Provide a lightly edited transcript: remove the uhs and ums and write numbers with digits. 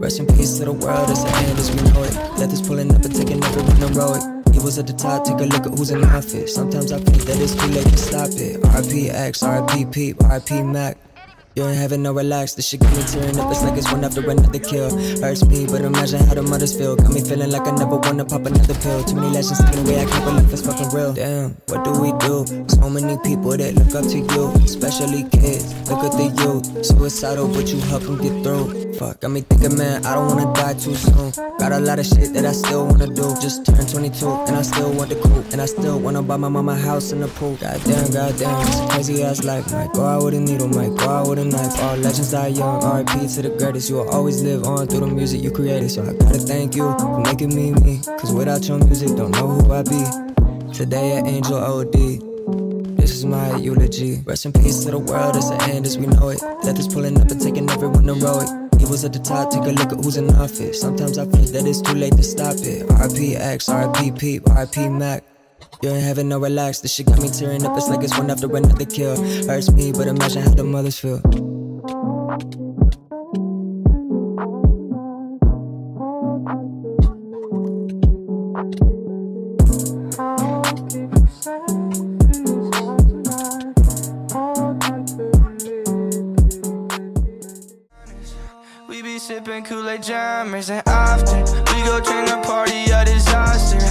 Rest in peace to the world, it's the end as we know it. Death is pulling up and taking everyone heroic. Evils at the top, take a look at who's in office. Sometimes I think that it's too late to stop it. R.I.P. X, R.I.P. Peep, R.I.P. Mac. You ain't having no relax, this shit got me tearing up, it's like it's one after another kill. Hurts me, but imagine how the mothers feel. Got me feeling like I never wanna pop another pill. Too many legends taken away, I can't believe it's fucking real. Damn, what do we do? So many people that look up to you, especially kids, look at the youth. Suicidal, but you help them get through. Fuck, got me thinking, man, I don't wanna die too soon. Got a lot of shit that I still wanna do. Just turned 22, and I still want the coupe. And I still wanna buy my mama a house and a pool. Goddamn, it's a crazy ass life. Might go out with a needle, might go out with a knife. All legends die young, R.I.P. to the greatest. You will always live on through the music you created. So I gotta thank you for making me me. Cause without your music, don't know who I be. Today at Angel O.D. This is my eulogy. Rest in peace to the world, it's the end as we know it. Death is pulling up and taking everyone heroic. Evils at the top, take a look at who's in office. Sometimes I feel that it's too late to stop it. R.I.P. X, R.I.P. Peep, R.I.P. Mac. You ain't having no relax, this shit got me tearing up, it's like it's one after another kill. Hurts me, but imagine how the mothers feel. We be sipping Kool-Aid jammers, and often we go train the party a disaster.